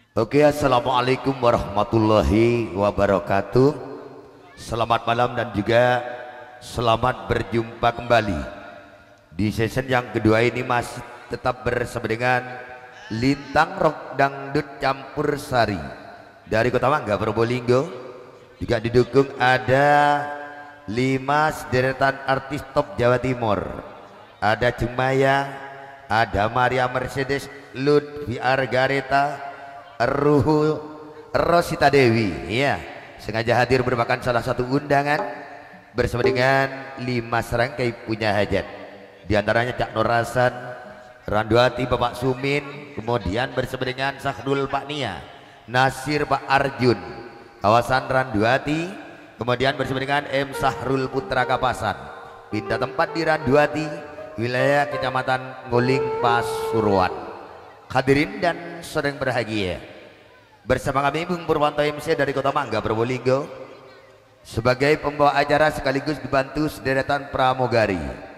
Oke, assalamualaikum warahmatullahi wabarakatuh. Selamat malam dan juga selamat berjumpa kembali di season yang kedua ini. Masih tetap bersama dengan Lintang Rock Dangdut Campur Sari dari Kota Mangga, Probolinggo. Juga didukung ada 5 sederetan artis top Jawa Timur. Ada Jumaya, ada Maria Mercedes, Lutfi Argareta, Ruhu Rosita Dewi. Iya, sengaja hadir merupakan salah satu undangan bersama dengan 5 serangkai punya hajat. Di antaranya Cak Nur Hasan, Randuati Bapak Sumin, kemudian bersama dengan Sahrul Pak Nia, Nasir Pak Arjun, kawasan Randuati, kemudian bersama dengan M Sahrul Putra Kapasan, pindah tempat di Randuati, wilayah Kecamatan Nguling Pasuruan. Hadirin dan sedang berbahagia, bersama kami Bung Purwanto MC dari Kota Mangga, Probolinggo, sebagai pembawa acara sekaligus dibantu sederetan pramugari.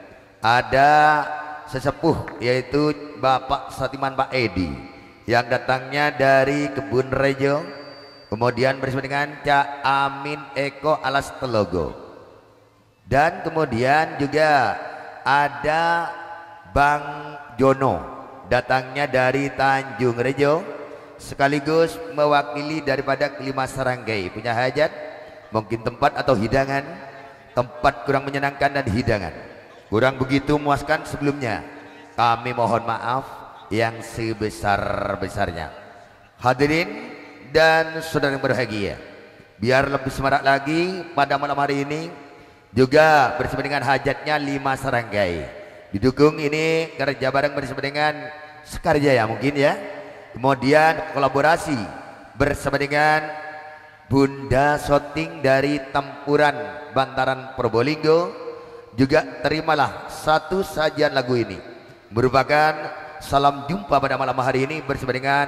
Ada sesepuh yaitu Bapak Satiman Pak Edi yang datangnya dari Kebun Rejo, kemudian bersama dengan Cak Amin Eko Alas Telogo, dan kemudian juga ada Bang Jono datangnya dari Tanjung Rejo, sekaligus mewakili daripada kelima serangkai punya hajat, mungkin tempat atau hidangan, tempat kurang menyenangkan dan hidangan kurang begitu memuaskan sebelumnya, kami mohon maaf yang sebesar-besarnya. Hadirin dan saudara yang berbahagia, biar lebih semarak lagi pada malam hari ini juga bersama dengan hajatnya 5 serangkai. Didukung ini kerja bareng bersama dengan Sekarja ya mungkin ya. Kemudian kolaborasi bersama dengan Bunda Soting dari Tempuran Bantaran Probolinggo. Juga terimalah satu sajian lagu ini, merupakan salam jumpa pada malam hari ini bersama dengan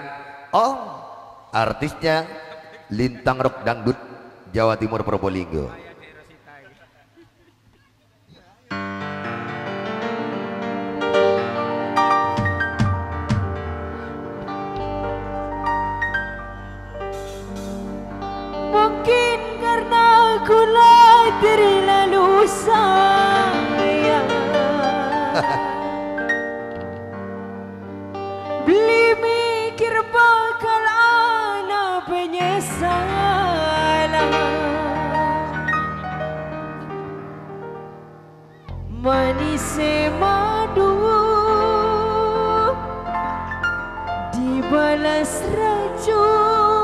artisnya Lintang Rock Dangdut Jawa Timur Probolinggo. Mungkin karena akulah terlalu sayang, beli mikir bakal anak penyesalan. Manis madu dibalas racun,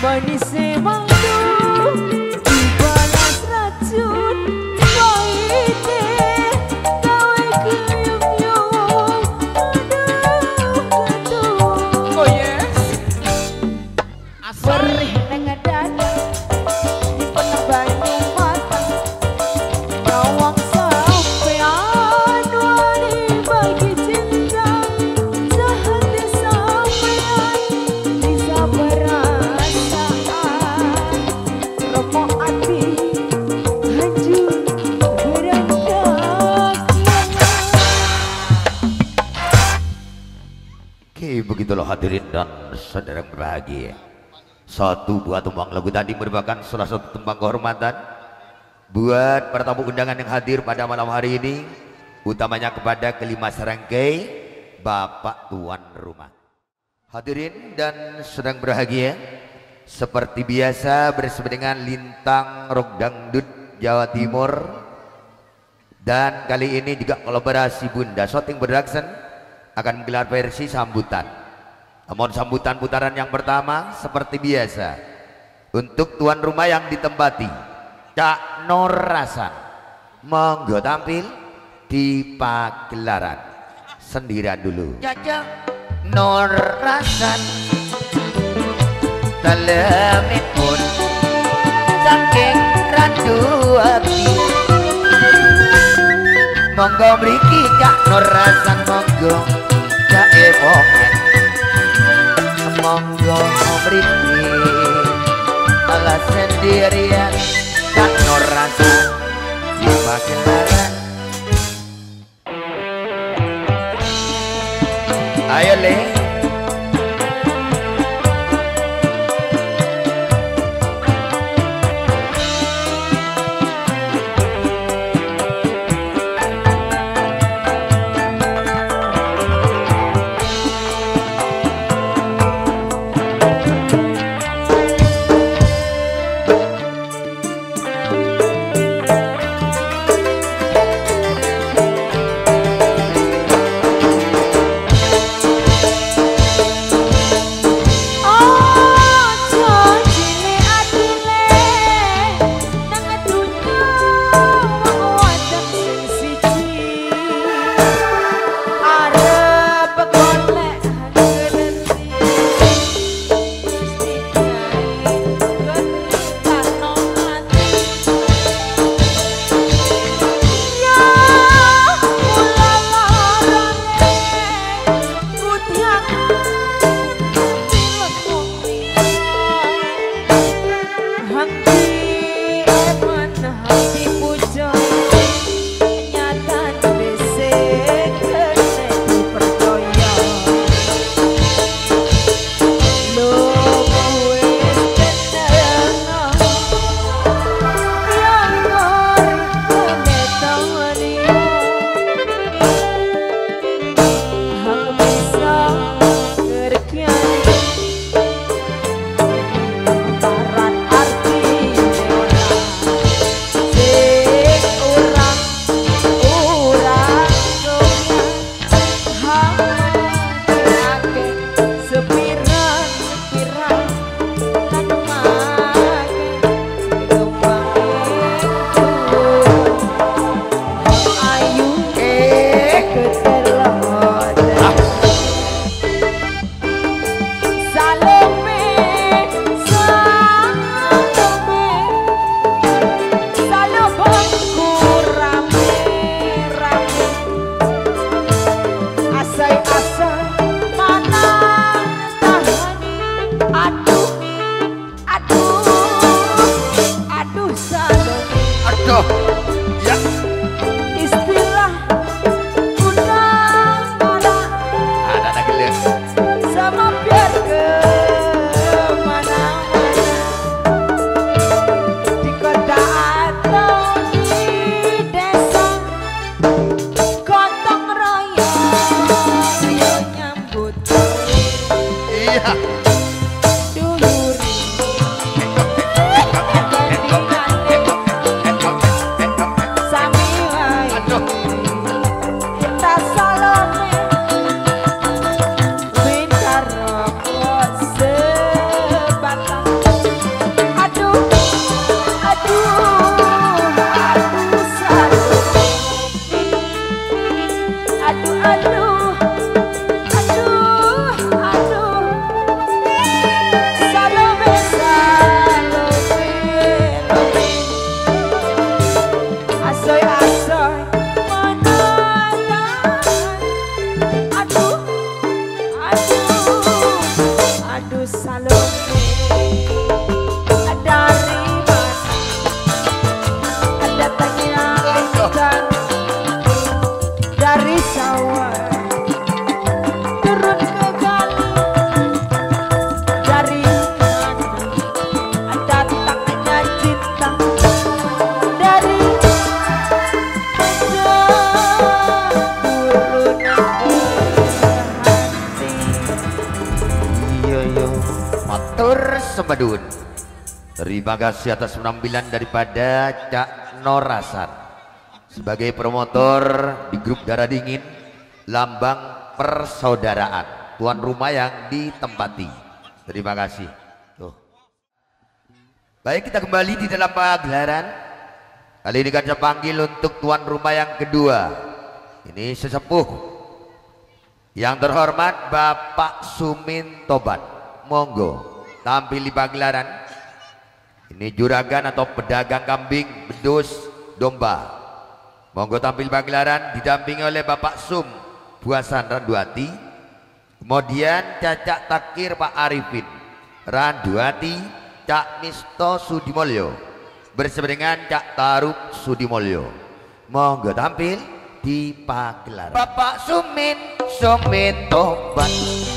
manis madu dibalas racun pahite gawe kuyung-yung aduh Oh yes. Asal perih nang dada di penuh banyu mata nyawang sampean wani bagi cinta sehati sampean bisa perasaan remuk hati hancur berantak. Oke, begitulah hadirin dan saudara yang berbahagia. Satu buah tembang lagu tadi merupakan salah satu tembang kehormatan buat para tamu undangan yang hadir pada malam hari ini, utamanya kepada kelima serangkai Bapak Tuan Rumah. Hadirin dan sedang berbahagia, seperti biasa bersama dengan Lintang Rock Dangdut Jawa Timur, dan kali ini juga kolaborasi Bunda Shooting Production akan menggelar versi sambutan. Namun sambutan putaran yang pertama seperti biasa untuk tuan rumah yang ditempati Cak Nur Hasan, monggo tampil di pagelaran sendirian dulu. Cak Nur Hasan dalemipun saking randu hati, monggo mriki Cak Nur Hasan, monggo Cak Epokan, monggo mriki ala sendirian Cak Nur Hasan di pagelaran. Ayo Le. Madun. Terima kasih atas penampilan daripada Cak Norasan sebagai promotor di grup Darah Dingin, lambang persaudaraan, tuan rumah yang ditempati. Terima kasih. Tuh. Baik, kita kembali di dalam pagelaran. Kali ini saya panggil untuk tuan rumah yang kedua. Ini sesepuh yang terhormat Bapak Sumin Tobat. Monggo tampil di pagelaran. Ini juragan atau pedagang kambing, bedus, domba. Monggo tampil pagelaran didampingi oleh Bapak Sum Buasan Randuati. Kemudian Cacak Takir Pak Arifin Randuati, Cak Misto Sudimolyo bersama dengan Cak Taruk Sudimolyo. Monggo tampil di pagelaran. Bapak Sumin Tobat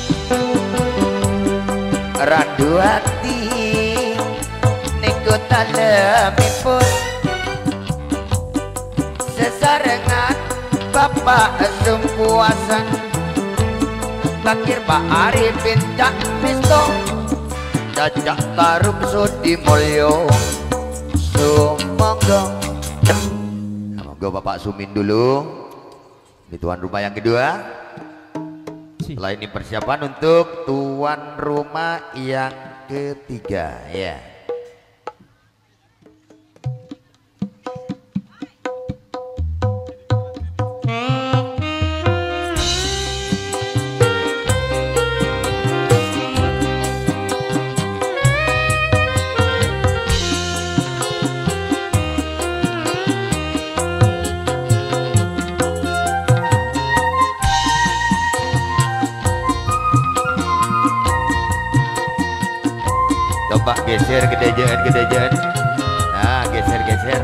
Randuati niku talemipun sesarengan Bapak Sumpuasan Takir Pak Arifin Cak Misto Cacak Taruk Sudimolyo. Monggo monggo Bapak Sumin dulu. Ini tuan rumah yang kedua. Setelah ini persiapan untuk tuan rumah yang ketiga ya. Coba geser gedejaan. Nah, geser.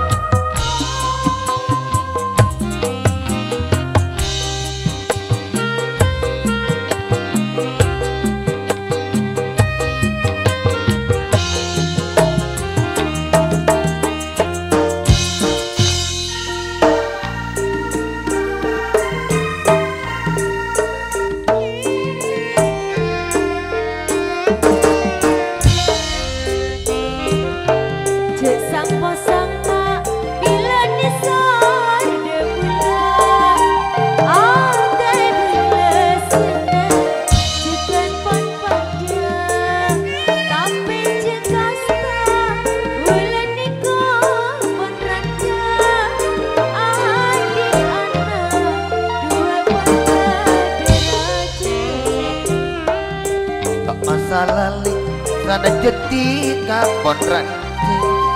Sana jadi kapon ranci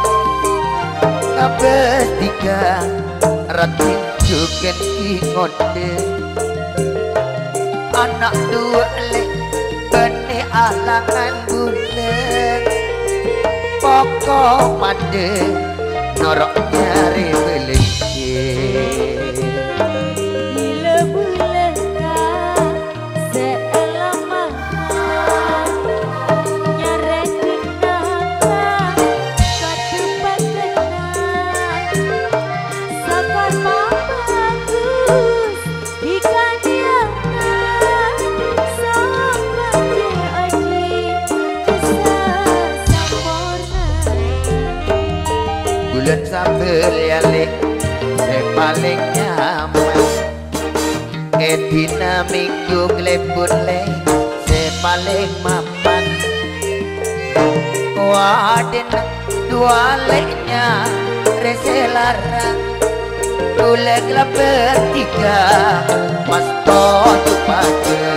kabeh tiga rating juken ingonde anak dua lek bene alangan bulan pokok pade norok nyari belenge. Bulan sambel yalik paling nyaman edina minggu glebun le paling mapan waden dua leknya rese larang tuleg la bertiga mas totu pake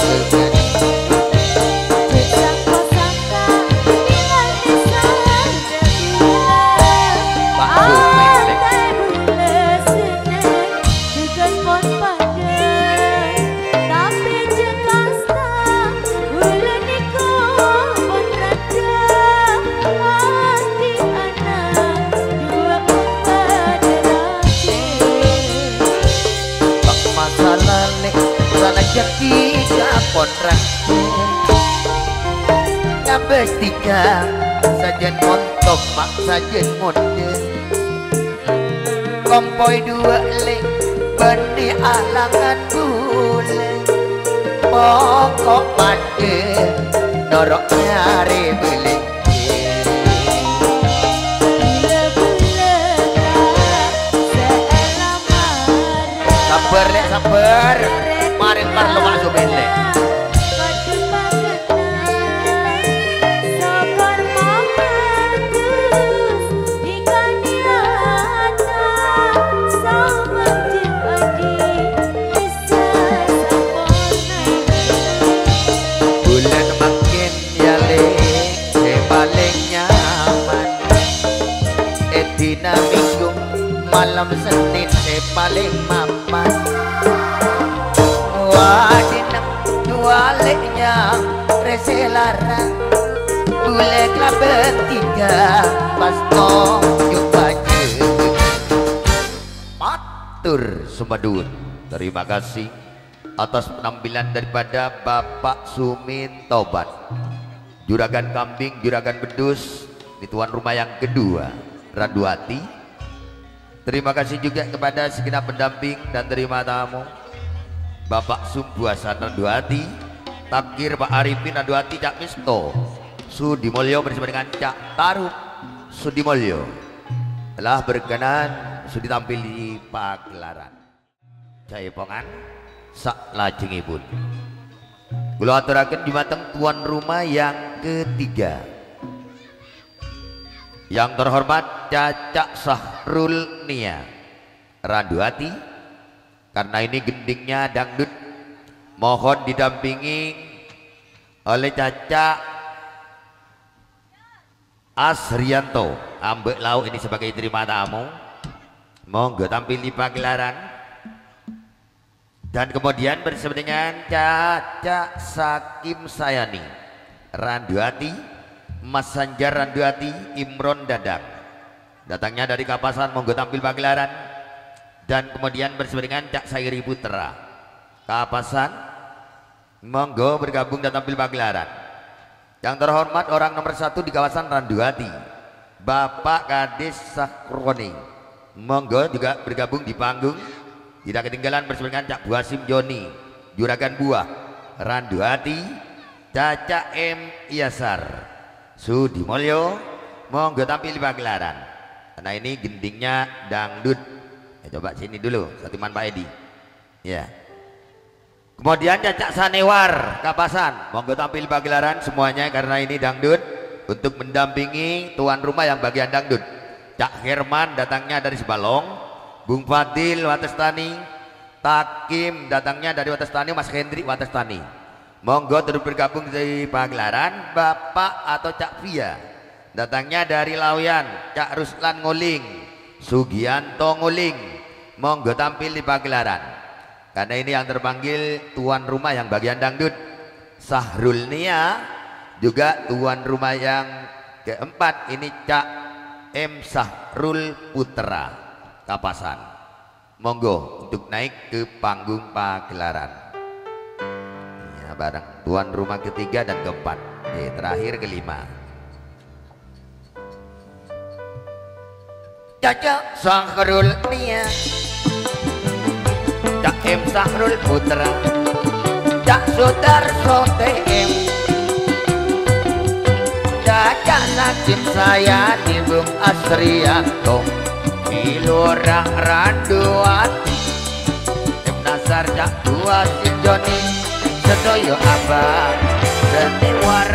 tiga potrak nyabes tiga sajen montok mak sajen monde kompoi dua lek beni alangan bule pokok pade norok nyari beli sabar lek sabar maring parlo masuk beli malam Senin saya paling mapan wadinang dualeknya reselarang boleh klaben tiga pas tonjuk baju matur Sumadun. Terima kasih atas penampilan daripada Bapak Sumintoban, juragan kambing juragan bedus di tuan rumah yang kedua Randuati. Terima kasih juga kepada segenap pendamping dan terima tamu Bapak Sumbuasan Randuati, Takir Pak Arifin Randuati, Cak Misto Sudimolyo bersama dengan Cak Tarup Sudimolyo telah berkenan sudah tampil di pagelaran Jaipongan sak lajengipun. Kula aturaken dumateng tuan rumah yang ketiga. Yang terhormat Caca Sahrul Nia Randuati, karena ini gendingnya dangdut, mohon didampingi oleh Caca Asrianto Ambek Lau ini sebagai terima tamu. Monggo tampil di pagelaran. Dan kemudian bersama dengan Caca Sakim Sayani Randuati, Mas Sanjar Randuati, Imron Dadang datangnya dari Kapasan, monggo tampil pagelaran. Dan kemudian bersama dengan Cak Sairi Putra Kapasan, monggo bergabung dan tampil pagelaran. Yang terhormat orang nomor 1 di kawasan Randuati, Bapak Kades Sakroni, monggo juga bergabung di panggung. Tidak ketinggalan bersama dengan Cak Buasim Joni juragan buah Randuati, Caca M Iasar Sudimolyo, monggo tampil di pagelaran. Karena ini gendingnya dangdut. Coba sini dulu, Satiman Pak Edi. Ya. Kemudian Cacak Sanewar Kapasan, monggo tampil di pagelaran semuanya karena ini dangdut untuk mendampingi tuan rumah yang bagian dangdut. Cak Herman datangnya dari Sebalong, Bung Fadil Watestani, Takim datangnya dari Watestani, Mas Hendrik Watestani. Monggo terus bergabung di pagelaran. Bapak atau Cak Via datangnya dari Lawian, Cak Ruslan Nguling, Sugianto Nguling, monggo tampil di pagelaran. Karena ini yang terpanggil tuan rumah yang bagian dangdut. Sahrul Nia juga tuan rumah yang keempat, ini Cak M Sahrul Putra Kapasan. Monggo untuk naik ke panggung pagelaran bareng tuan rumah ketiga dan keempat, terakhir kelima. Caca Sahrul Nia, Cak M Sahrul Putra, Cak Sudarso TM, Caca Sakim Sayani, Bung Asrianto, Ilurah Randuati, M Nasar Cak Buasim Joni, Sedoyo Abah Senewar.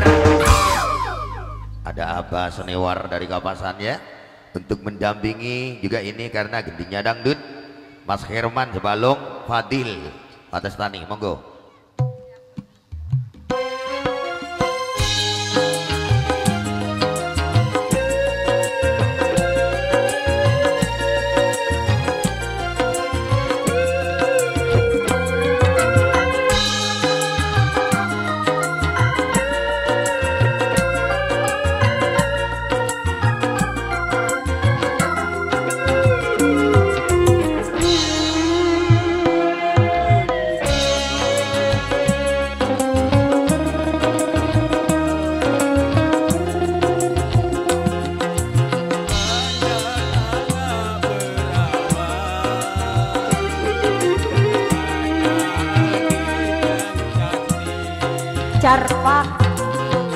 Ada Abah Senewar dari Kapasan ya, untuk mendampingi juga ini karena gendingnya dangdut. Mas Herman Sebalong, Fadil Watestani, monggo. Carpak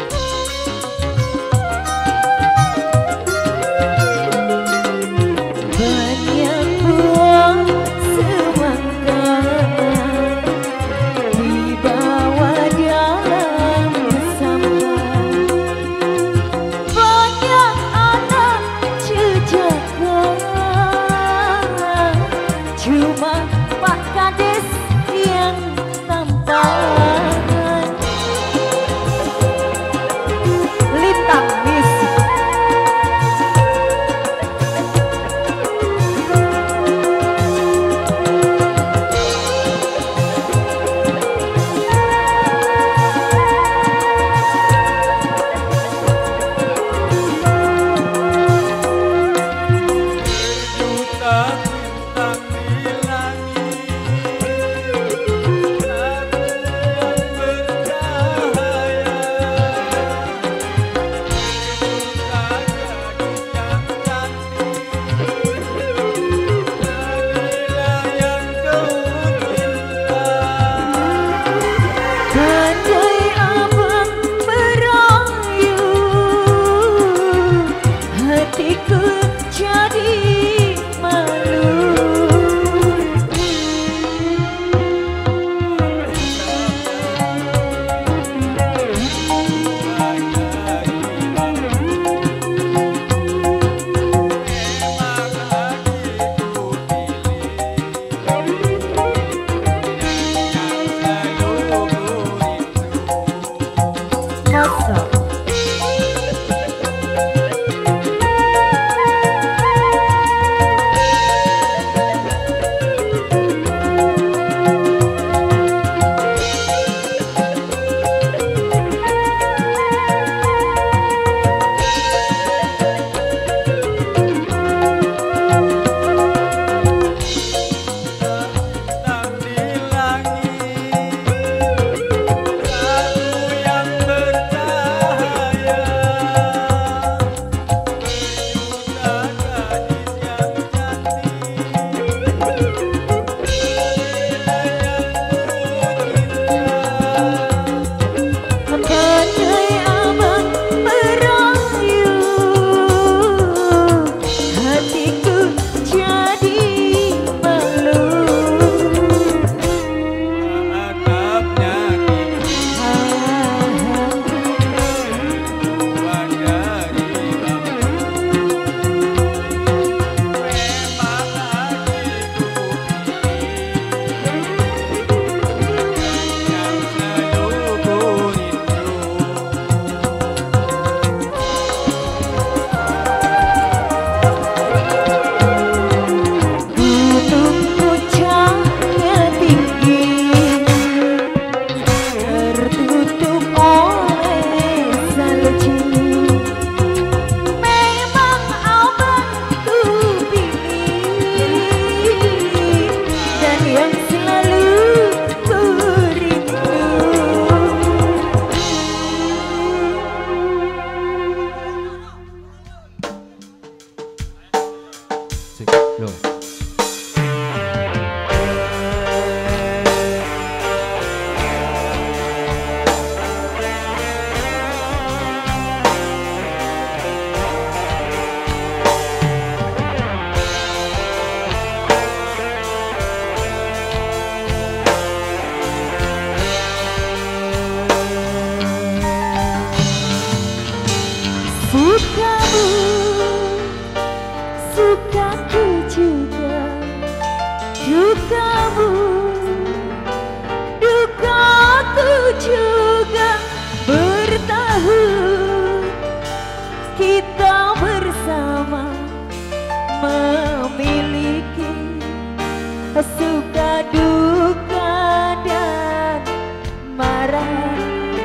Loh. Sukamu, sukaku juga. Dukamu, dukaku juga. Bertahun kita bersama, memiliki suka duka dan marah.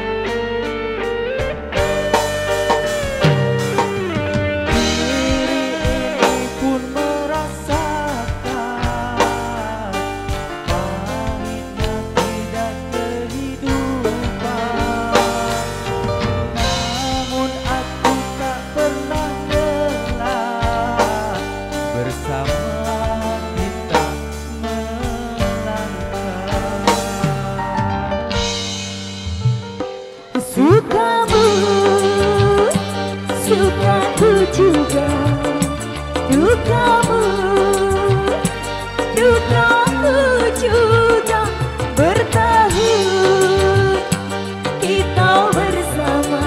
Sukamu, sukaku juga. Dukamu, dukaku juga. Bertahun kita bersama,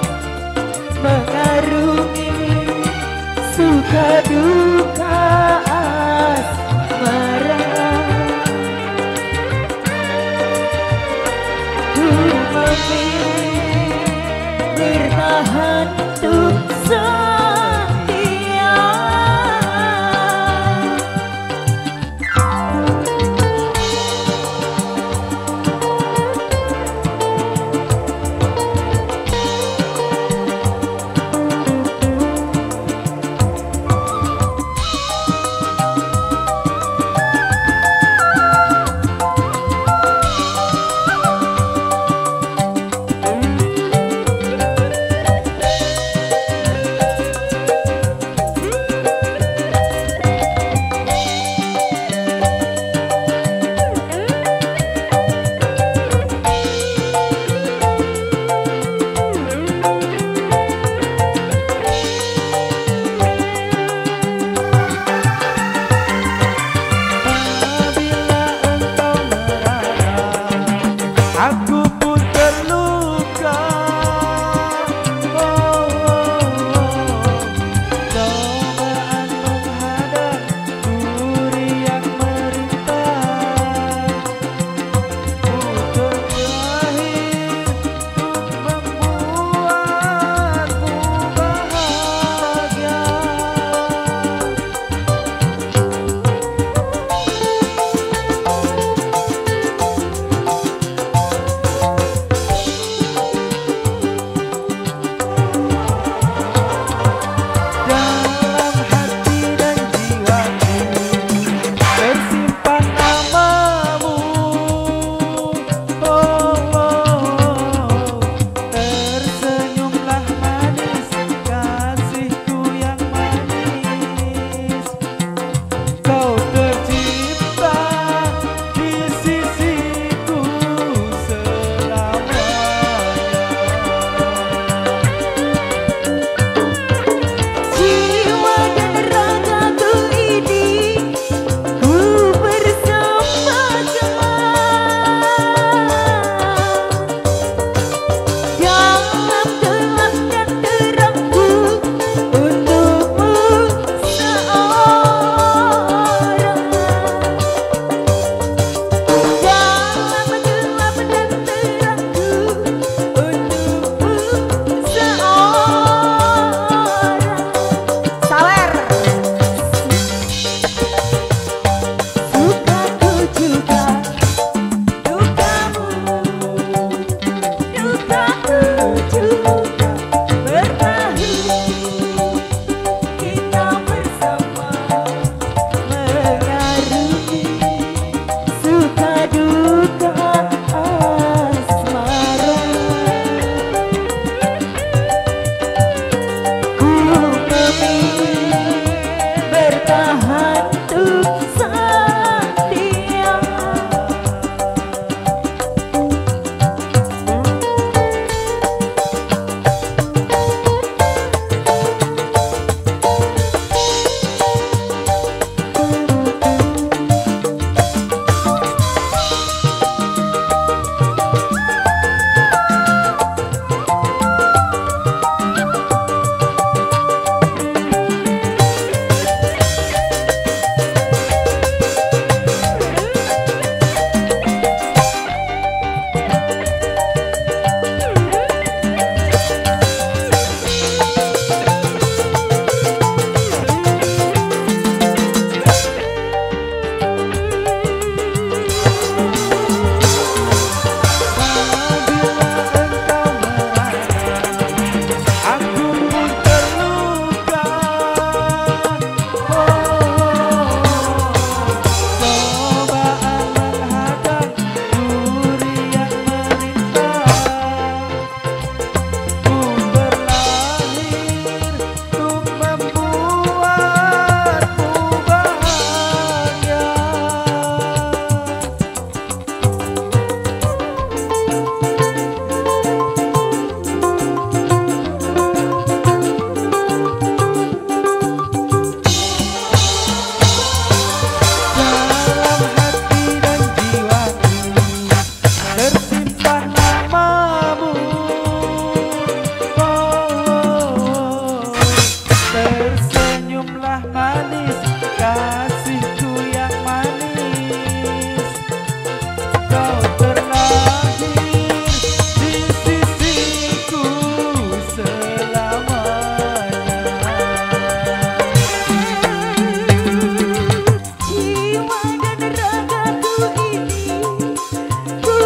mengarungi suka duka asmara. Bertahan untuk setia. Tersenyumlah manis, kasihku yang manis. Kau terlahir di sisiku selamanya. Jiwa dan ragaku ini ku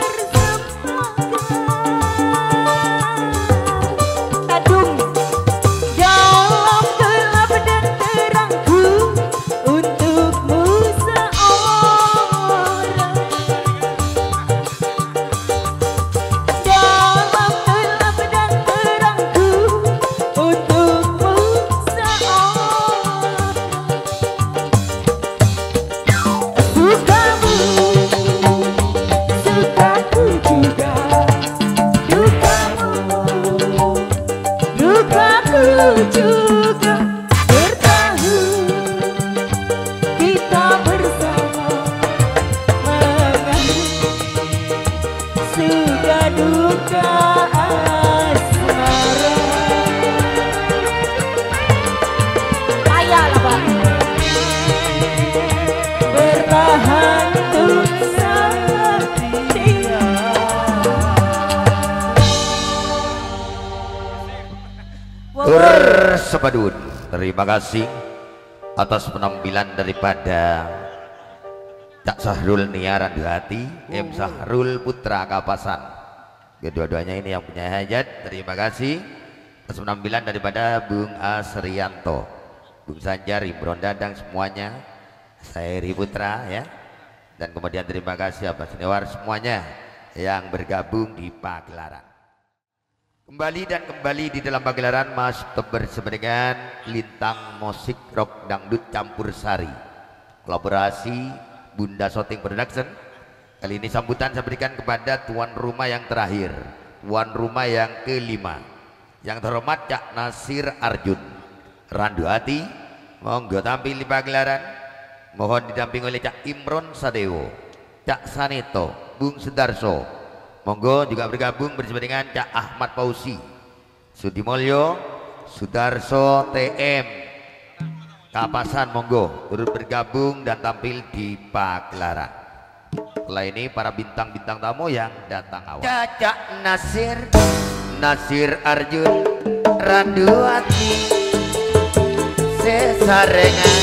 persembahkan. Adung dalam gelap dan terangku untukmu seorang. Dalam gelap dan terangku untukmu seorang. Sukamu, sukaku juga. Dukamu, dukaku juga. Bertahun kita bersama mengalami suka duka asmara. Ayalah Pak, bertahan untuk setia. Sepadun, terima kasih atas penampilan daripada Cak Sahrul Nia Randu Hati, M Sahrul Putra Kapasan. Kedua-duanya ini yang punya hajat. Terima kasih atas penampilan daripada Bung Asrianto, Bung Sanjar, Imron Dadang, semuanya. Sairi Putra ya. Dan kemudian terima kasih Abah Senewar semuanya yang bergabung di pagelaran. Kembali dan kembali di dalam pagelaran Mas bersama dengan Lintang Musik Rock Dangdut Campur Sari, kolaborasi Bunda Shooting Production. Kali ini sambutan saya berikan kepada tuan rumah yang terakhir, tuan rumah yang kelima, yang terhormat Cak Nasir Arjun Randu Hati. Monggo tampil di pagelaran, mohon didampingi oleh Cak Imron Sadewo, Cak Saneto, Bung Sudarso. Monggo juga bergabung bersama dengan Cak Ahmad Fauzi, Sudimolyo, Sudarso TM Kapasan. Monggo turut bergabung dan tampil di pagelaran. Setelah ini para bintang-bintang tamu yang datang awal. Cak Nasir, Nasir Arjun Randu Hati sesarengan,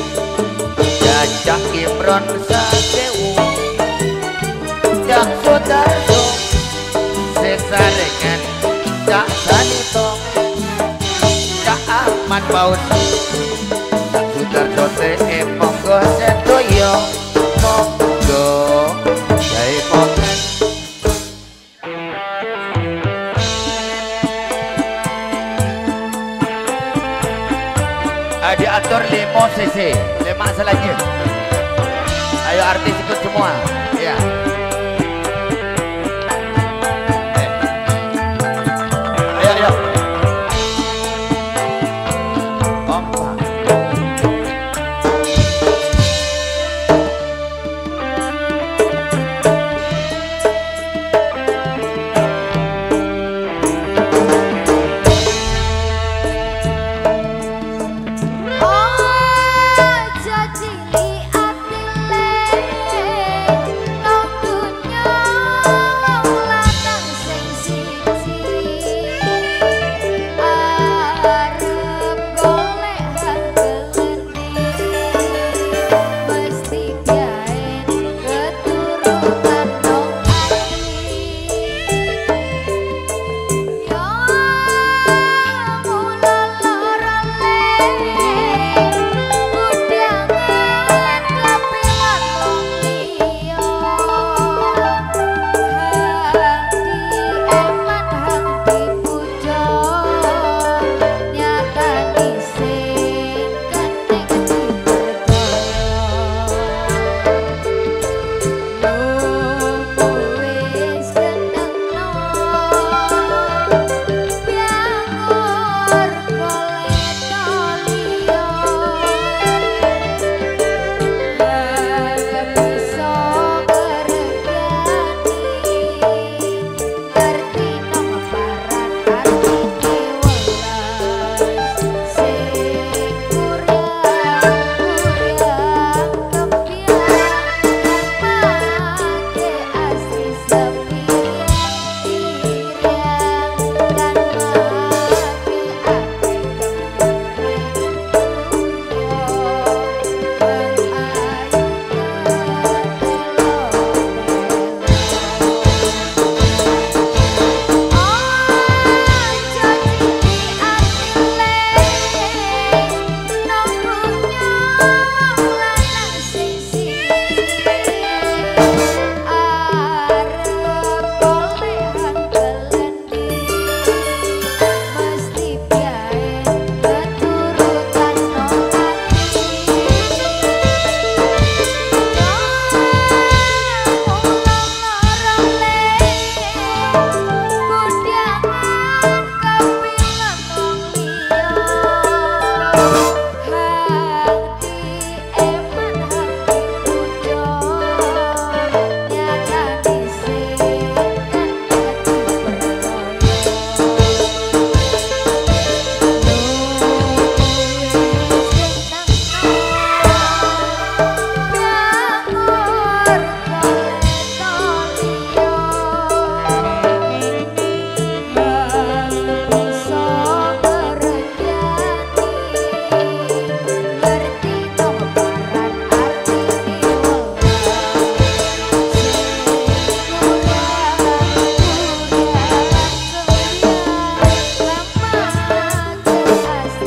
Cak Imron Sadewo, Cak Sudarso sesarengan, Cak Sanito, Cak Ahmad Fauzi, Cak Sudarso TM. Monggo sedoyo, monggo jai poten. Diatur 5 cc 5 selagi. Ayo artis ikut semua ya. Ayo kompak. Oh, jadi atile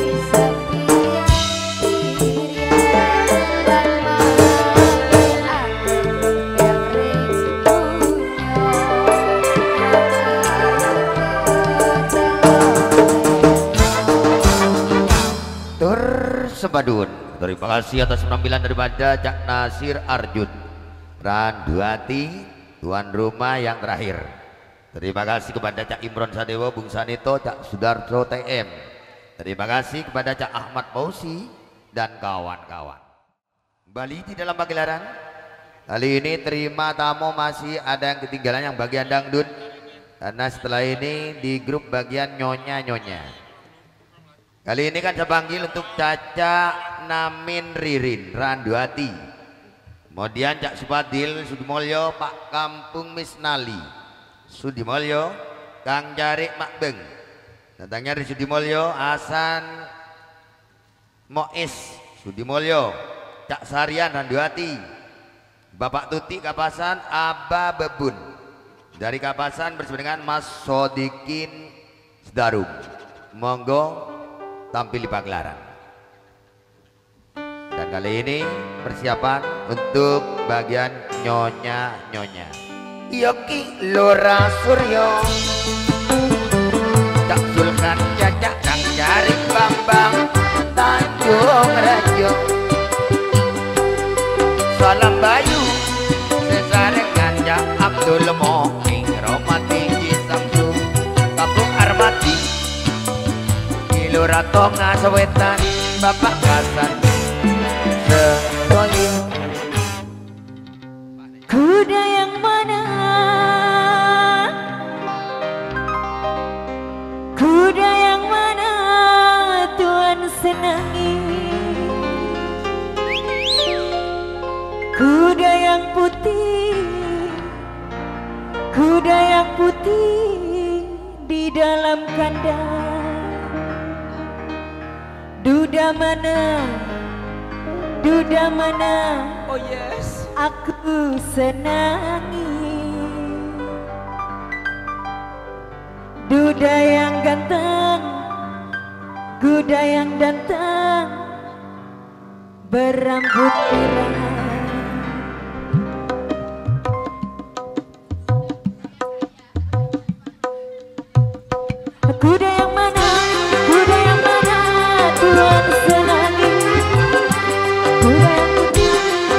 Sepadun. Terima kasih atas penampilan daripada Cak Nasir Arjun Randuati, tuan rumah yang terakhir. Terima kasih kepada Cak Imron Sadewo, Bung Sanito, Cak Sudarso TM. Terima kasih kepada Cak Ahmad Fauzi dan kawan-kawan. Kembali di dalam pagelaran kali ini, terima tamu masih ada yang ketinggalan yang bagian dangdut, karena setelah ini di grup bagian nyonya-nyonya. Kali ini kan saya panggil untuk Caca Namin Ririn Randuati, kemudian Cak Supadil Sudimolyo, Pak Kampung Misnali Sudimolyo, Kang Jarik Makbeng, datangnya dari Sudimolyo, Hasan Mois Sudimolyo, Cak Sarian Randuati, Bapak Tuti Kapasan, Aba Bebun dari Kapasan bersama dengan Mas Sodikin Sedarum. Monggo tampil di pagelaran. Dan kali ini persiapan untuk bagian nyonya-nyonya. Yoki Lora Suryo, Cak Sulkan Caca, Kang Jarik Bambang Tanjung Rajo, Salam Bayu Sesareng Ganja Abdul Moking Romati Samsu Kampung Armati Lura Tonga Sawetan Bapak Kasan Sekolim. Kuda yang mana, kuda yang mana Tuhan senangi? Kuda yang putih, kuda yang putih di dalam kandang. Duda mana, duda mana, Oh yes, aku senangi. Duda yang ganteng, kuda yang ganteng, berambut pirang. Kuda yang mana, kuda yang mana Tuhan senangi? Kuda yang putih,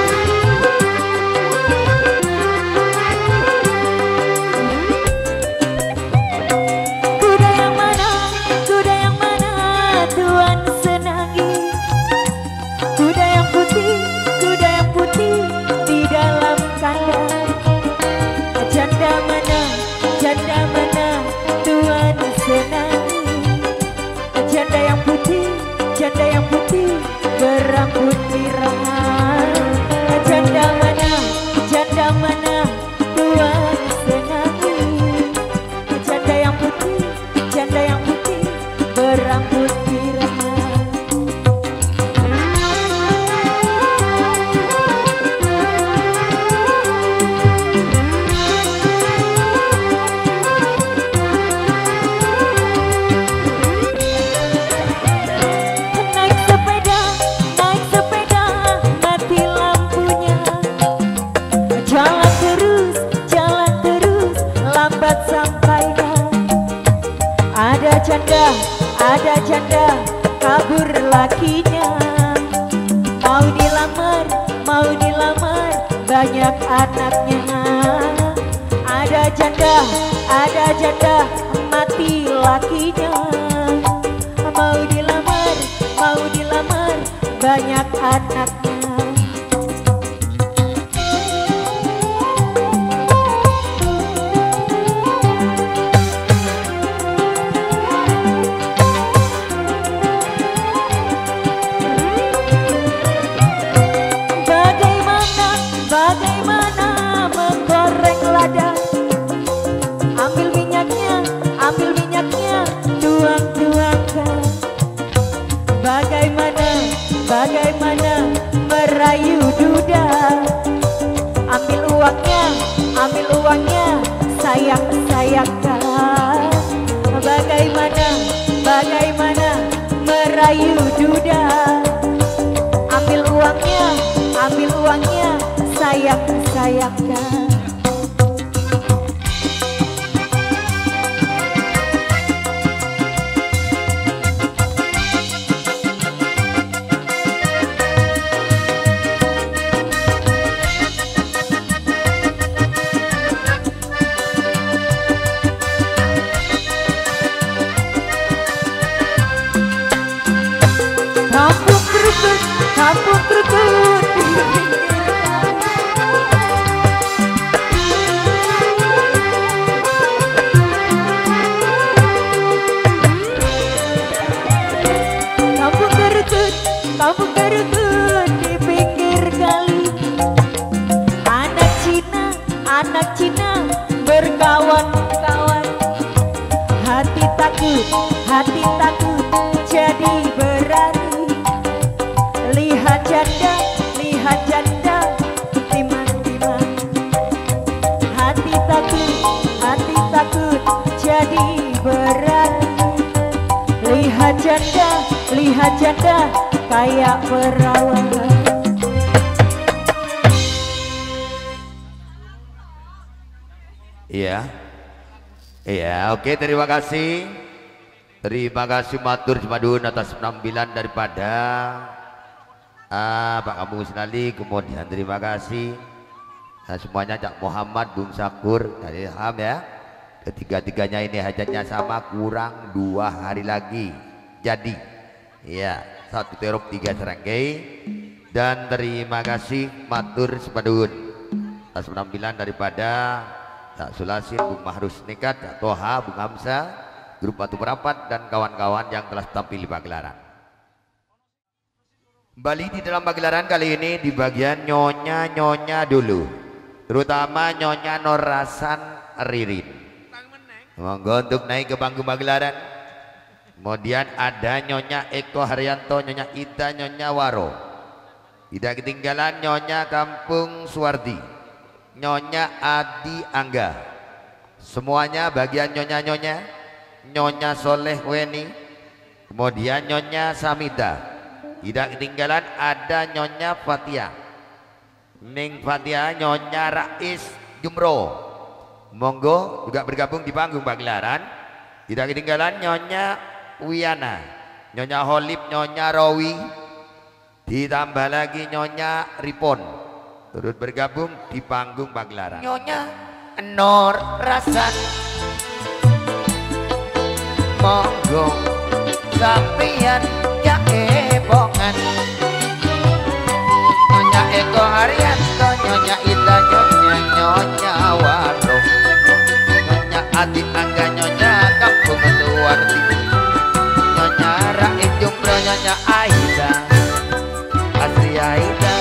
kuda yang mana, kuda yang mana Tuhan senangi? Kuda yang putih, kuda yang putih di dalam kandang. Janda mana, janda mana Tuhan senangi? Janda yang putih, janda yang putih berambut pirang. Janda mana, janda mana Tuhan senangi? Janda yang putih, janda yang putih berambut pirang. Naik sepeda, mati lampunya. Jalan terus, lambat sampainya. Ada janda, kabur lakinya. Mau dilamar, banyak anaknya. Ada janda, mati lakinya. Mau dilamar, banyak anaknya. Bagaimana menggoreng lada? Ambil minyaknya, tuang-tuangkan. Bagaimana merayu duda? Ambil uangnya, sayang-sayangkan. Bagaimana merayu Bayu Duda. Ambil uangnya, sayang-sayangnya. Kampung kerukut di pinggir kampung kerukut di pinggir kali. Anak Cina berkawan-kawan. Hati takut jadi berani. Lihat janda, timang-timang. Hati takut jadi berani. Lihat janda kayak perawan. Iya, oke, terima kasih. Terima kasih matur jumadun atas penampilan daripada Pak Kampung Sinali. Kemudian terima kasih semuanya, Cak Muhammad, Bung Sakur dari Ham ya. Ketiga-tiganya ini hajatnya sama, kurang 2 hari lagi jadi. Iya, 1 terop 3 serangkai. Dan terima kasih matur sepadun atas penampilan daripada Cak Sulasin, Bung Mahrus Nikat, Cak Toha, Bung Hamsa, grup Batu Merapat dan kawan-kawan yang telah tampil di pagelaran. Kembali di dalam pagelaran kali ini di bagian nyonya dulu, terutama Nyonya Norasan Ririn. Monggo untuk naik ke panggung pagelaran. Kemudian ada Nyonya Eko Haryanto, Nyonya Ida, Nyonya Waro. Tidak ketinggalan Nyonya Kampung Suwardi, Nyonya Adi Angga. Semuanya bagian Nyonya Soleh Weni. Kemudian Nyonya Samida. Tidak ketinggalan ada Nyonya Fatia, Ning Fatia, Nyonya Rais Jumro. Monggo juga bergabung di panggung pagelaran. Tidak ketinggalan Nyonya Wiana, Nyonya Holip, Nyonya Rowi. Ditambah lagi Nyonya Ripon turut bergabung di panggung pagelaran. Nyonya Norasan, monggo sampeyan jaebongan. Nyonya Eko Haryanto, Nyonya Ida, Nyonya Waro, Nyonya Adi Angga, Nyonya Kampung Suwardi, Nyonya Rais Jumro, Nyonya Aida, Asri Aida.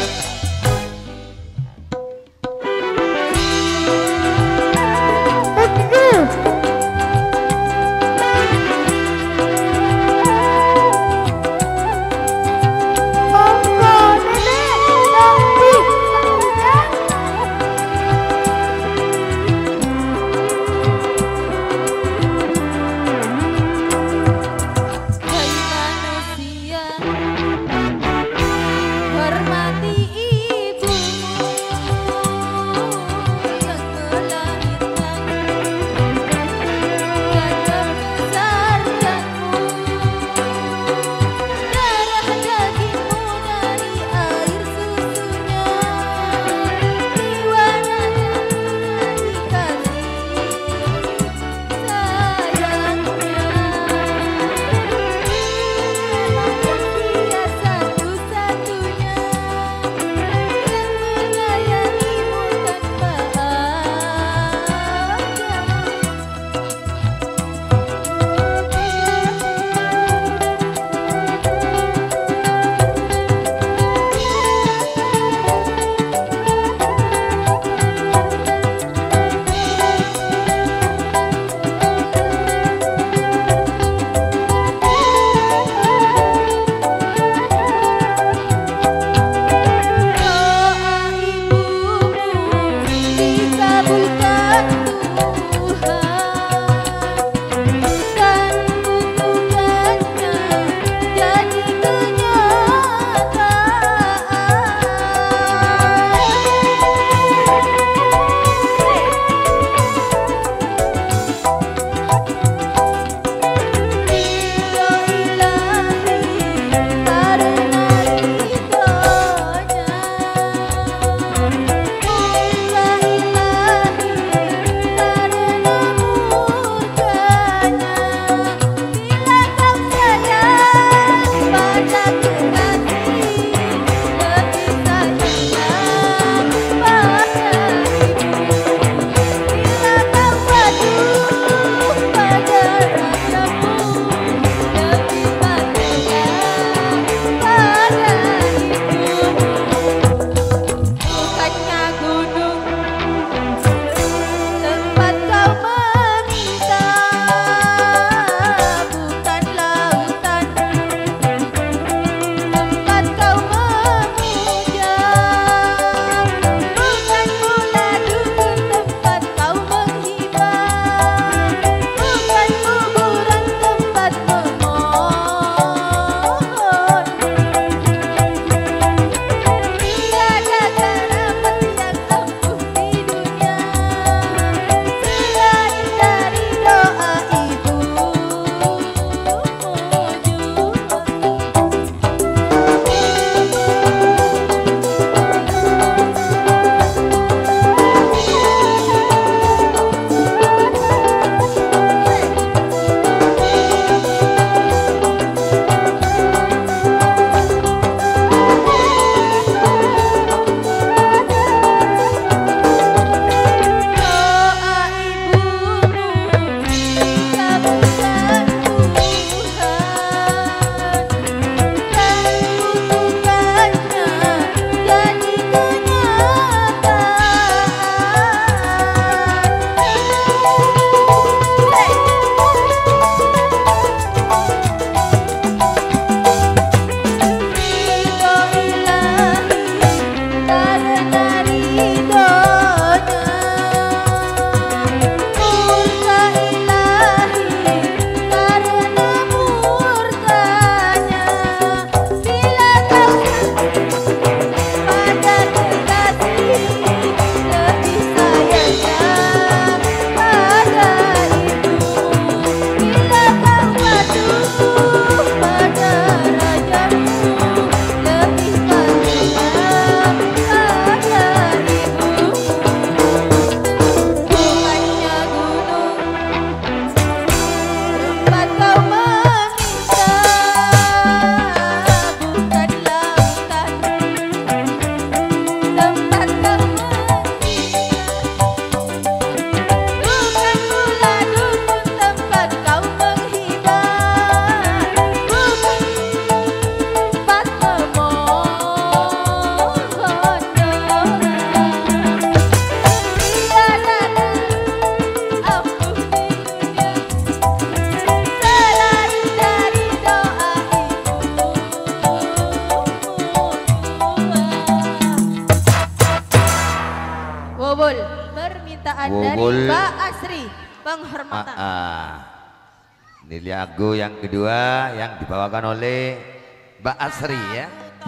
Wukul. dari Mbak Asri, penghormatan. Ini lagu yang kedua yang dibawakan oleh Mbak Asri ya.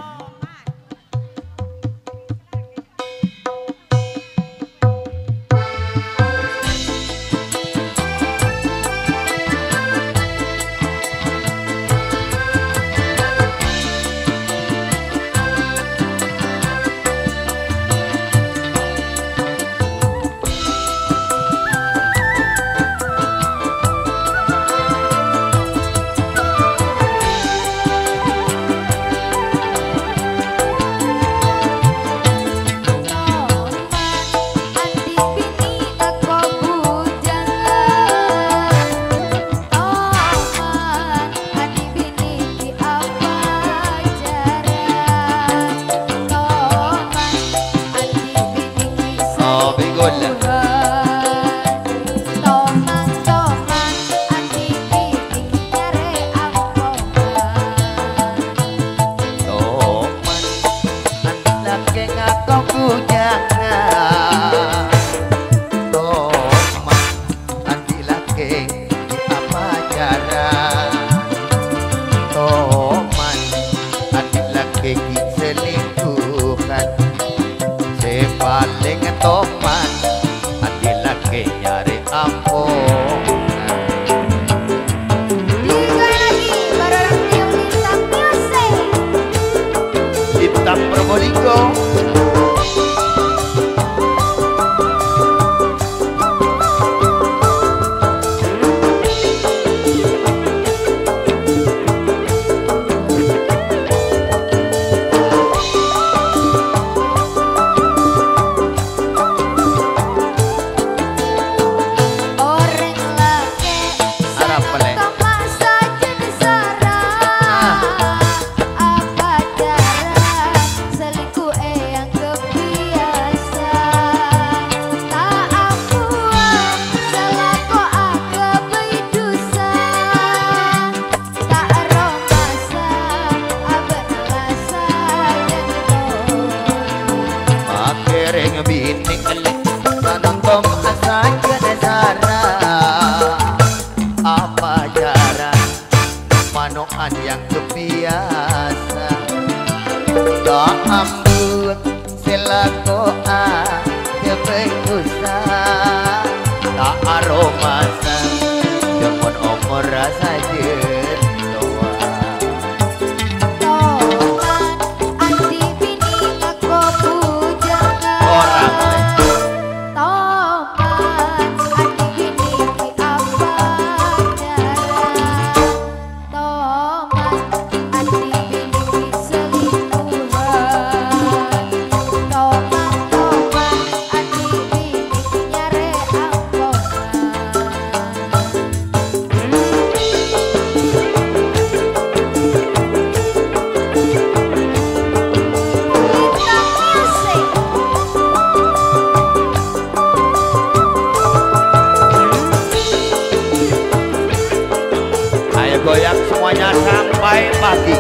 Goyang semuanya sampai pagi.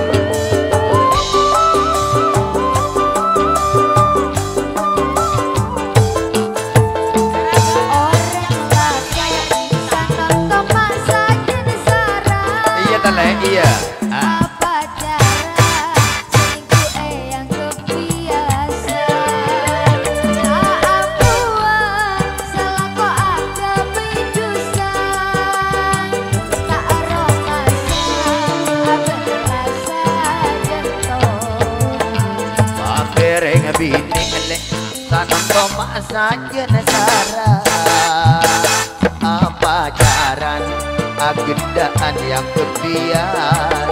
Iya tele, iya. Saja negara apa jaran agendaan yang kebiasaan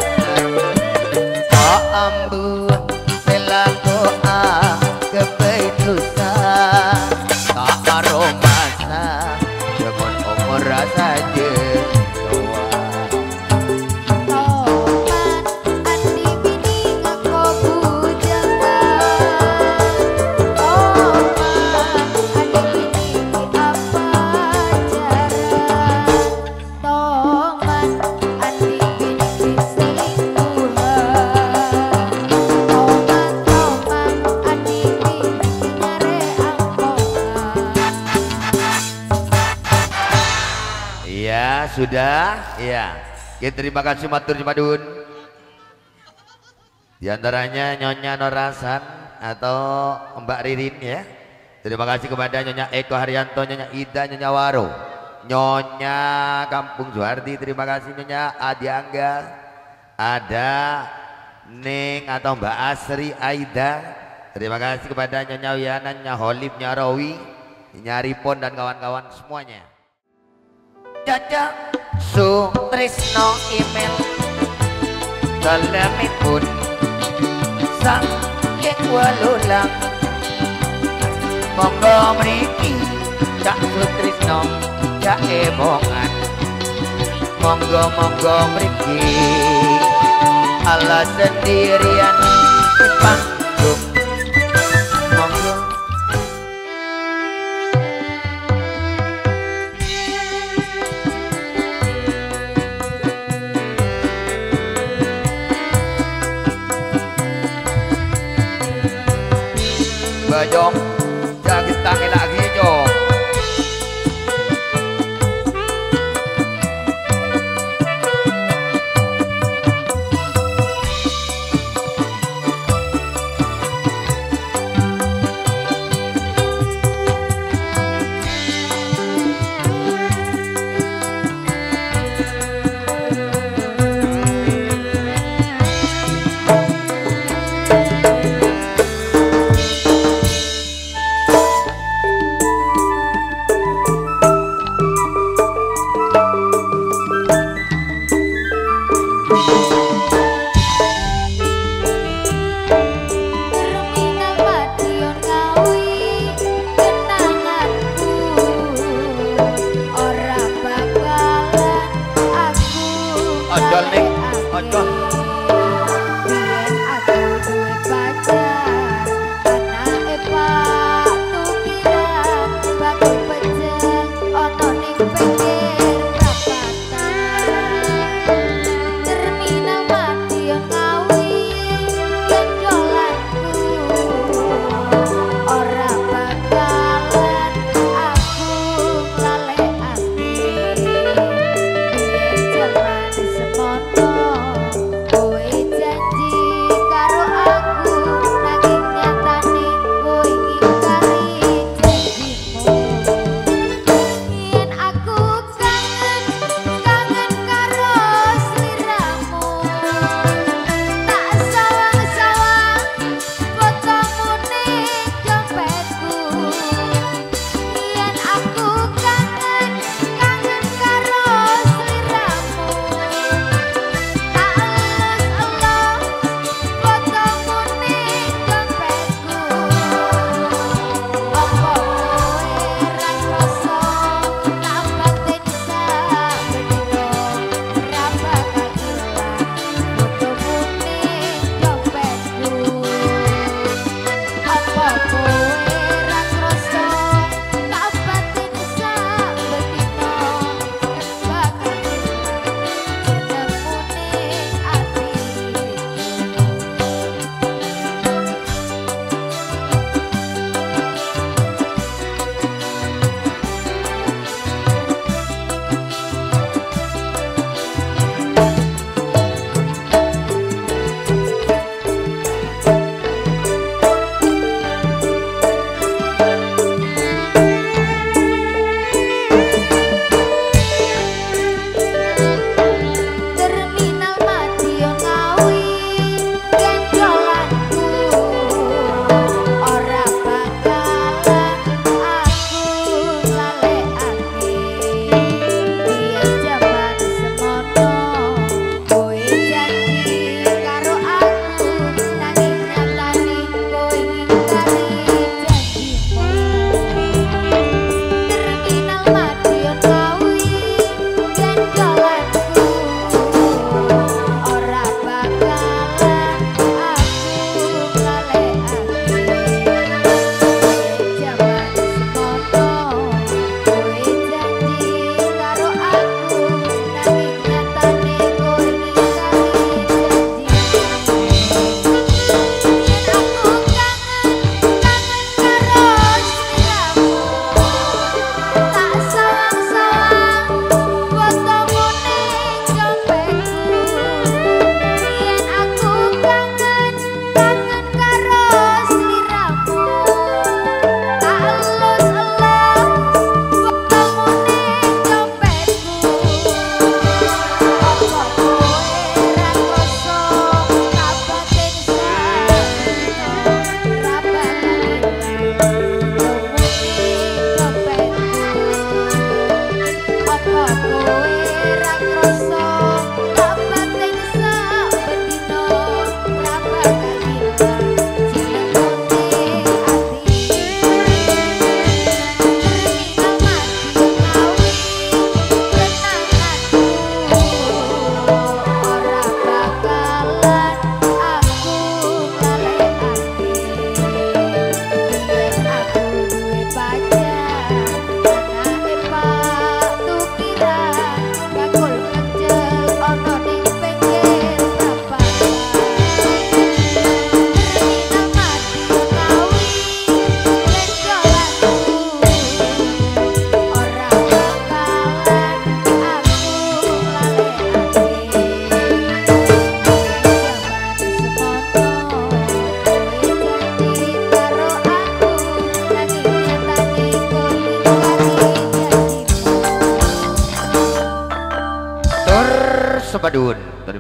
ambun selakoa kebetusa tak aromasa dengan umur saja Oh sudah. Iya. Oke, terima kasih matur madun. Di antaranya Nyonya Norasan atau Mbak Ririn ya. Terima kasih kepada Nyonya Eko Haryanto, Nyonya Ida, Nyonya Waro, Nyonya Kampung Juardi. Terima kasih Nyonya Adi Angga. Ada Neng atau Mbak Asri Aida. Terima kasih kepada Nyonya Wiana, Nyonya Holib, Nyonya Rawi, Nyonya Ripon dan kawan-kawan semuanya. Caca Sutrisno email Dalamipun Sangking walulang Monggo mriki Cak Sutrisno Cak Ebongan Monggo mriki Allah sendirian di panggung Monggo Bajong Jagit tangi lagi Jong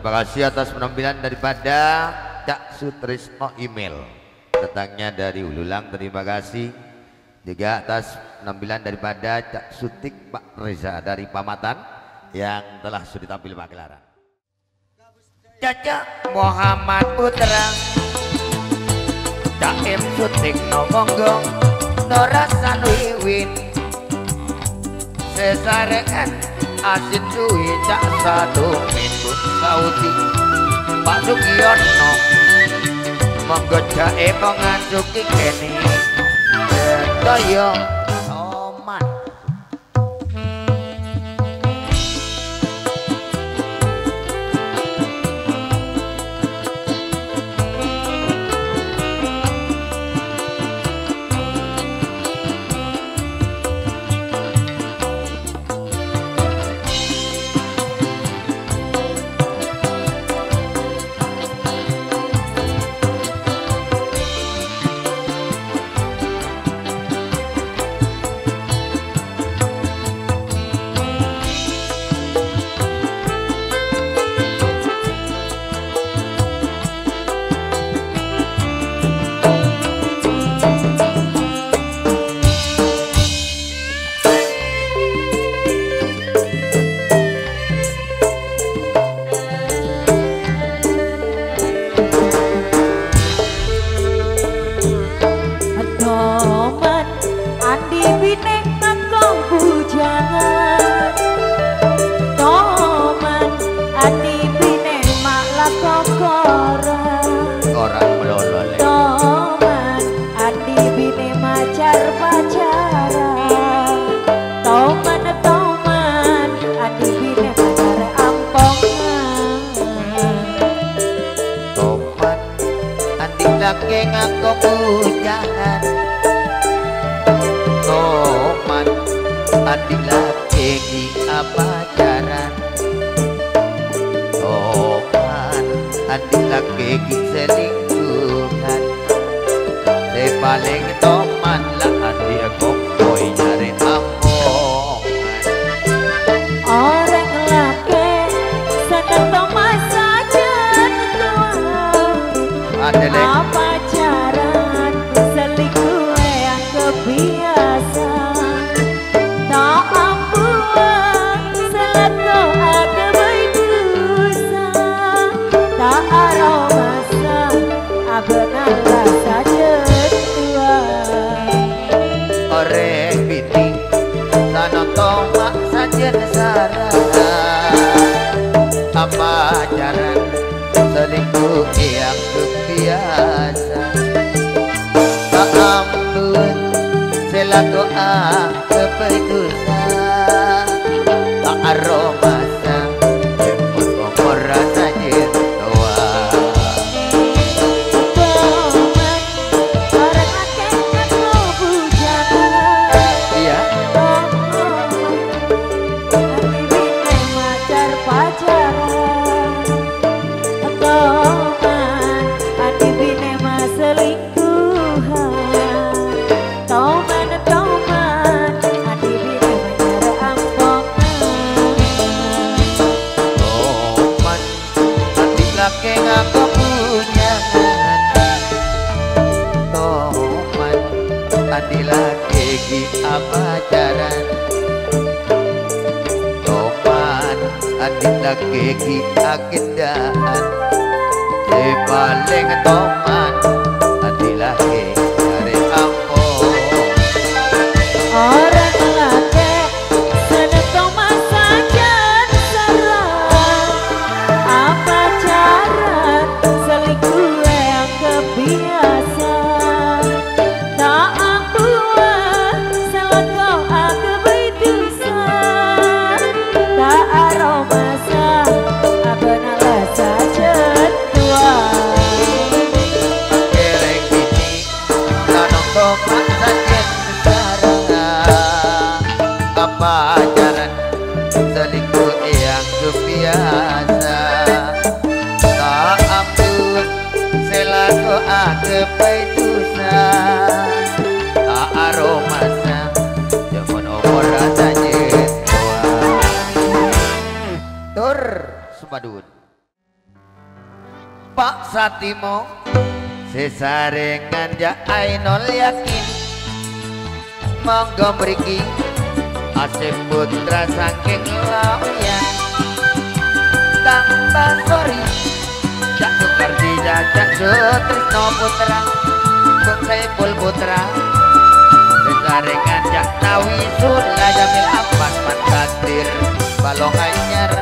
Terima kasih atas penampilan daripada Cak Sutrisno email. Datangnya dari Ululang, terima kasih. Juga atas penampilan daripada Cak Sutik Pak Reza dari Pamatan yang telah sudah tampil pagelaran. Caca Muhammad Putra, Cak M Sutik Nomonggo, Norasan Wiwin, Sesarengan Asin Suwi Cak Satu Minggu Sauti, Pak Sugiono, Monggo Jae Mengasuki Keni, Toyo Oman. Satimo sesarengan ja ainul yakin monggo mriki Asep putra saking layan tanpa sori Cak Sukardi Cak Sutrisno putra Bung Saiful putra sesarengan jak Nawi Sula Jamil Abbas Mankadir Balong Anyar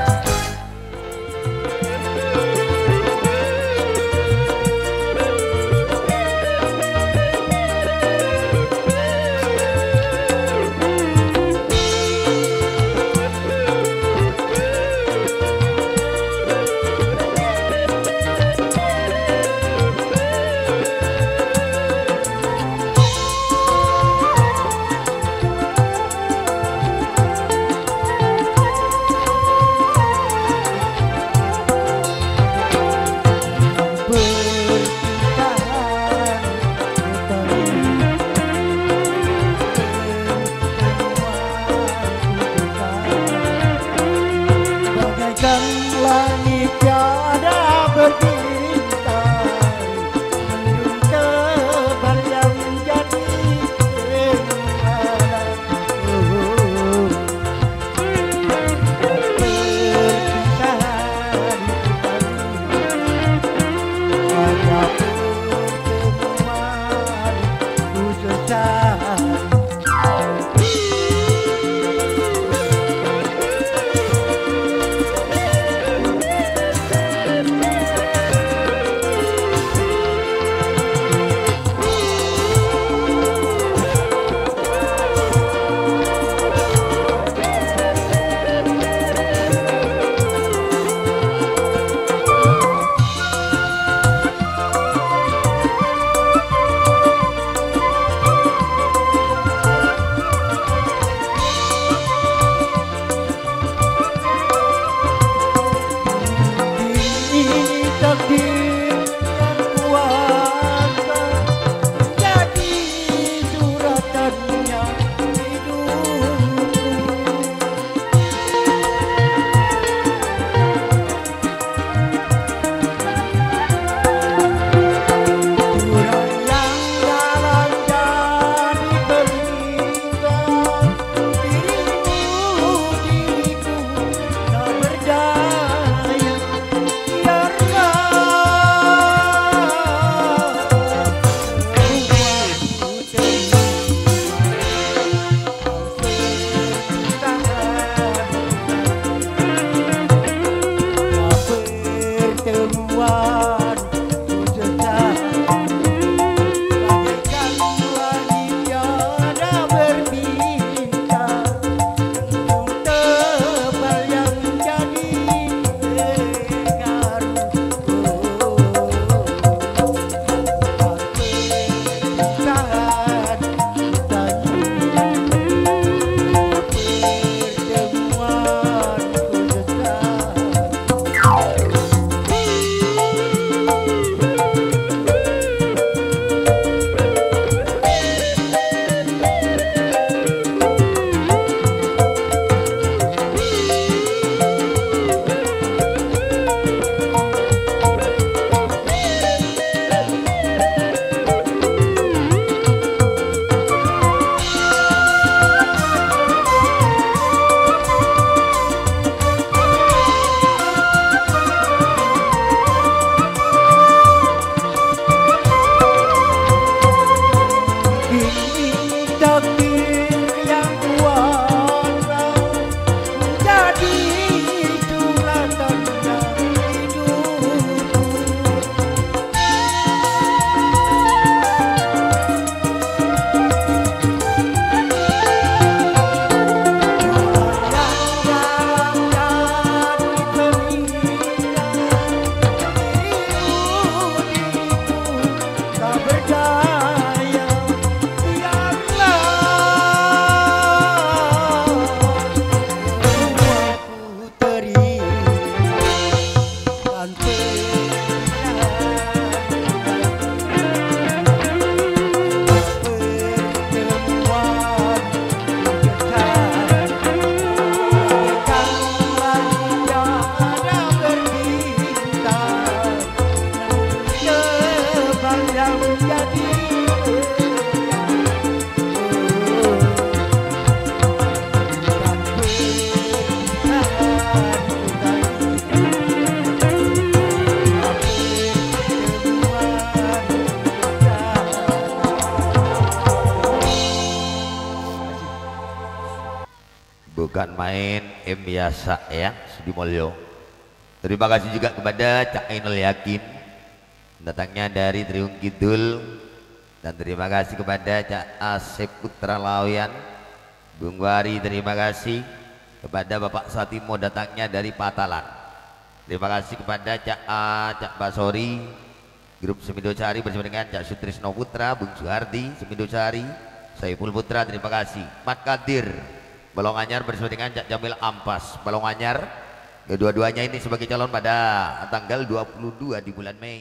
bukan main biasa ya Sudimulyo. Terima kasih juga kepada Cak Ainul Yakin datangnya dari Triung Kidul, dan terima kasih kepada Cak Asep Putra Lawian Bung Wari. Terima kasih kepada Bapak Satimo datangnya dari Patalan. Terima kasih kepada Cak Basori Grup Semindo Cari bersama dengan Cak Sutrisno Putra, Bung Suhardi Semindo Cari, Saiful Putra. Terima kasih Mat Kadir Balonganyar bersama dengan Cak Jamil Ampas Balonganyar. Kedua-duanya ini sebagai calon pada tanggal 22 di bulan Mei.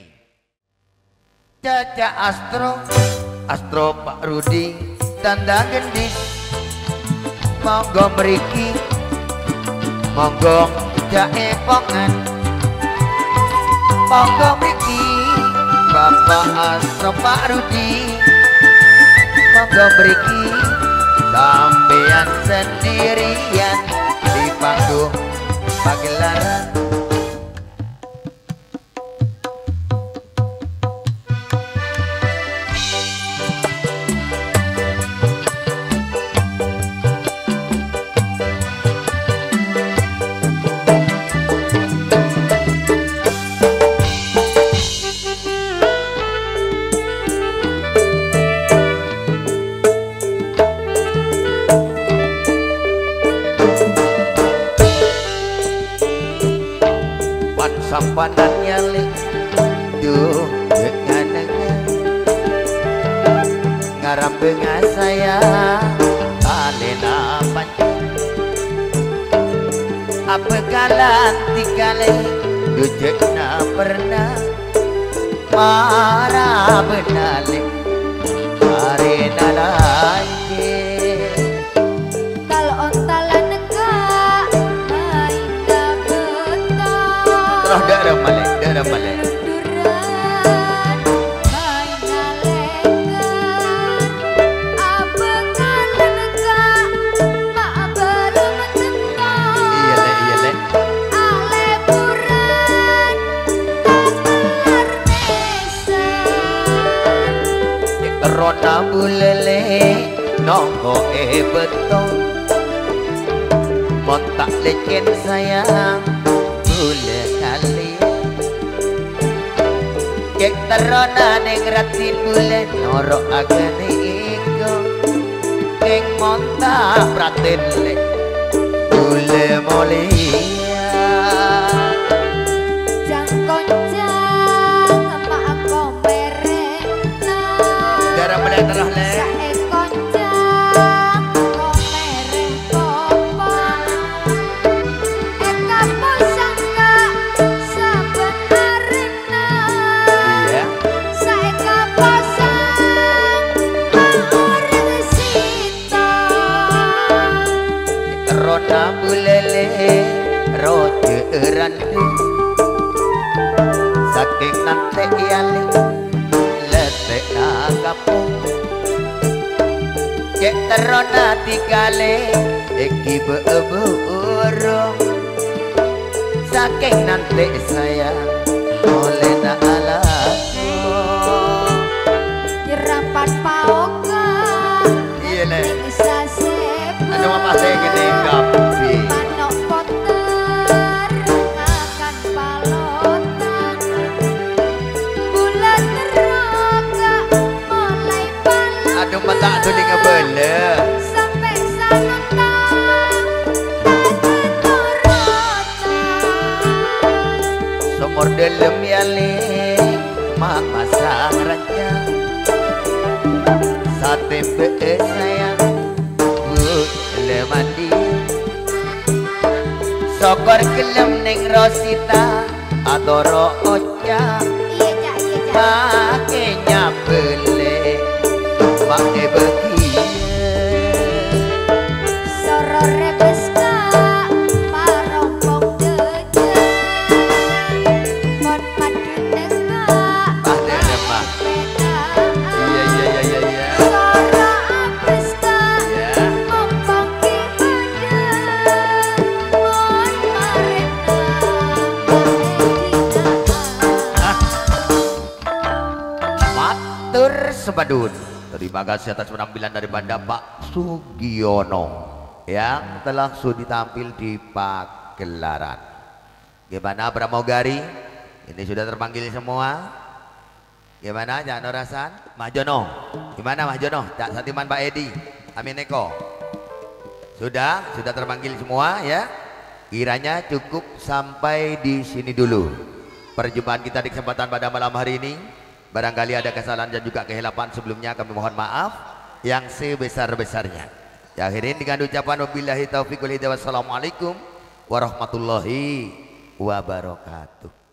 Caca Astro Pak Rudi tanda gendis, monggo mriki monggo jae pongan, monggo mriki Bapak Astro Pak Rudi, monggo mriki sampean sendirian di panggung pagelaran. Sampanan nyalik duh dengan ngarap benga saya alena pancing apa kalan tikale dujekna pernah marah benalik arena lagi Kalau ontalan negak main dabetan terus darah malek Duran main ngalekan Abengan negak mak belum tentang iya le Aleburan tak nesan rona bulele nongko betul montak lecen sayang bule kali kek terona neng ratin bule norok agane iko keng montak praten le bule molia Jang koncang mak komerena darah melek terah le Sae koncang komereh kopang Eka posangga saben arena iya Saeka posang maureng sita rona bulele roje randu saking nante yale letek kapung cek terona tigale iki beurung saking nante saya oleh na alaku Dirapat paoka iya le bisa sebu ada mama saya gede kapi Manok poter ngakan palotan Bulan teroga mulai palang aduh mata tuh di ngebele Sampai sanotang tak ketorotan sumur dalam yale mak pasang raja sate be sayang bule mandi sokor kelem neng Rosita adoro oca Iya cak makanya bele make begitu Soro rebes kak parompong dejen Mon madu negak ada mah iya Soro abes kak ya Mompong ki badan Mon marena matur sebadun. Terima kasih atas penampilan daripada Pak Sugiono. yang telah sudi tampil di pagelaran. Gimana pramugari? Ini sudah terpanggil semua. Gimana Jangan Rasan? Mas Jono. Gimana Mas Jono? Cak Satiman Pak Edi. Amin Eko. Sudah terpanggil semua ya. Kiranya cukup sampai di sini dulu perjumpaan kita di kesempatan pada malam hari ini. Barangkali ada kesalahan dan juga kehilapan sebelumnya, kami mohon maaf yang sebesar-besarnya. Akhirin dengan ucapan wabillahi taufiq wal hidayah. Wassalamualaikum warahmatullahi wabarakatuh.